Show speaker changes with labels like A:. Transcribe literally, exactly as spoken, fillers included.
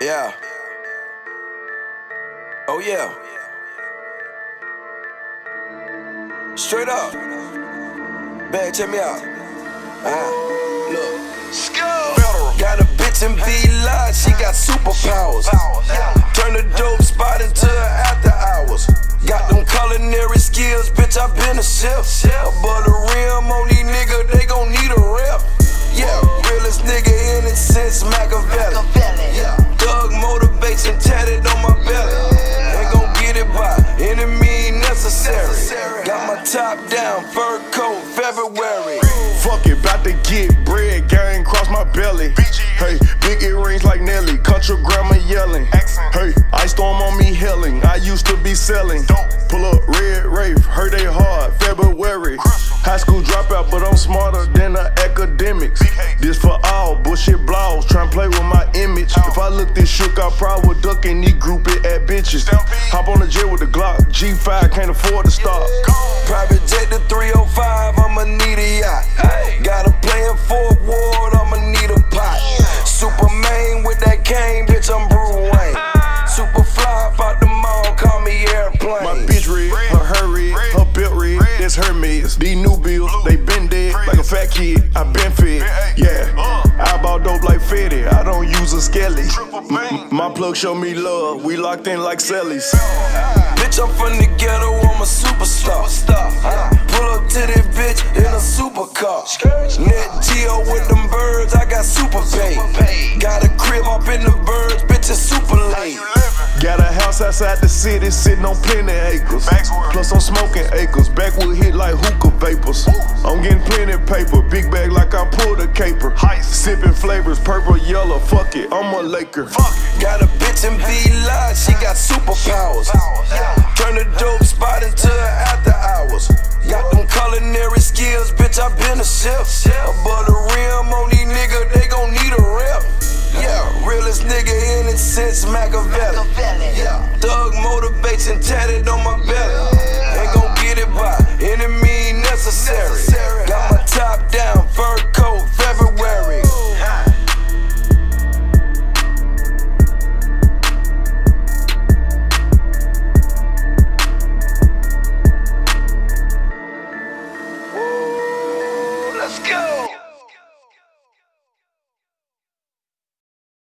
A: Yeah. Oh yeah. Straight up. Bag, check me out. Uh, look. Got a bitch in V-Line, she got superpowers. Turn the dope spot into after hours. Got them culinary skills, bitch, I been a chef. Above the rim on these niggas, they gon' need a rep. Yeah, realest nigga in it since Machiavelli. Yeah, thug motivation tatted on my belly. Ain't gon' get it by any means necessary. Got my top down, fur coat, February.
B: Fuck it, bout to get bread, gang cross my belly. Hey, big earrings like Nelly, country grandma yelling. Hey, ice storm on me helling, I used to be selling. Pull up red Wraith, heard they hard, February. High school dropout, but I'm smarter than the academics. This for all bullshit blogs, tryna play with my image. If I look this shook, I probably would duck and knee group it at bitches. Hop on the jet with the Glock, G five, can't afford to stop.
A: Private jet to three oh five, I'ma need a yacht. Got a plan for a ward, I'ma need a pot. Superman with that cane, bitch, I'm Bruce Wayne. Super fly, out the mall, call me airplane.
B: My bitch red, her hair red, her belt red, that's Hermes. These new bills, they been dead like a fat kid, I been fed. Yeah, I bought dope like Fetty, I don't use a skelly. My plug show me love, we locked in like Sellies.
A: Bitch, I'm from the ghetto, I'm a superstar. Pull up to this bitch in a supercar. Net Geo with them birds, I got super pay. Got a crib up in the birds, bitch, it's super late.
B: Got a house outside the city, sitting on plenty acres. Plus I'm smoking acres, backwood hit like hookah vapors. I'm getting plenty paper, big bag like I pulled a caper. Sipping flavors, purple, yellow, fuck it, I'm a Laker.
A: Got a bitch in V-Line, she got superpowers. Turn the dope spot into after hours. Got them culinary skills, bitch, I been a chef. Above the rim on these niggas, they gon' need a rep. Yeah, realest nigga in it since Machiavelli. Yeah, thug motivation tatted on my